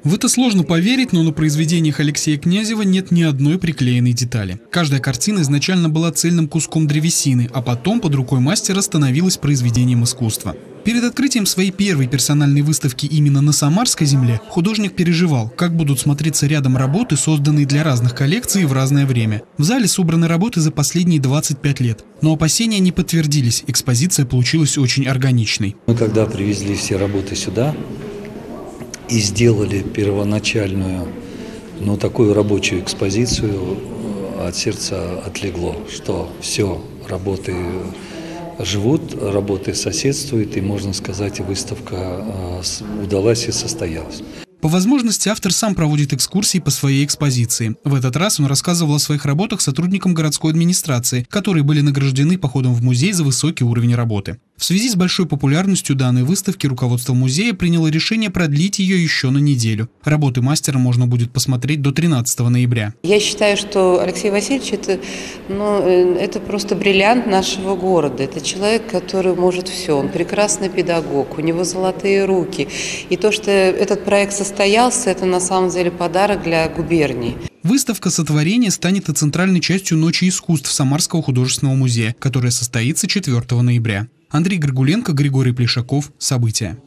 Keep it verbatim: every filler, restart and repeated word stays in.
В это сложно поверить, но на произведениях Алексея Князева нет ни одной приклеенной детали. Каждая картина изначально была цельным куском древесины, а потом под рукой мастера становилась произведением искусства. Перед открытием своей первой персональной выставки именно на Самарской земле художник переживал, как будут смотреться рядом работы, созданные для разных коллекций в разное время. В зале собраны работы за последние двадцать пять лет. Но опасения не подтвердились, экспозиция получилась очень органичной. Мы когда привезли все работы сюда и сделали первоначальную, ну, такую рабочую экспозицию, от сердца отлегло, что все, работы живут, работы соседствуют, и, можно сказать, выставка удалась и состоялась. По возможности автор сам проводит экскурсии по своей экспозиции. В этот раз он рассказывал о своих работах сотрудникам городской администрации, которые были награждены походом в музей за высокий уровень работы. В связи с большой популярностью данной выставки руководство музея приняло решение продлить ее еще на неделю. Работы мастера можно будет посмотреть до тринадцатого ноября. Я считаю, что Алексей Васильевич это, ну, это просто бриллиант нашего города. Это человек, который может все. Он прекрасный педагог, у него золотые руки. И то, что этот проект состоялся, это на самом деле подарок для губернии. Выставка сотворения станет и центральной частью Ночи искусств Самарского художественного музея, которая состоится четвёртого ноября. Андрей Горгуленко, Григорий Плешаков. События.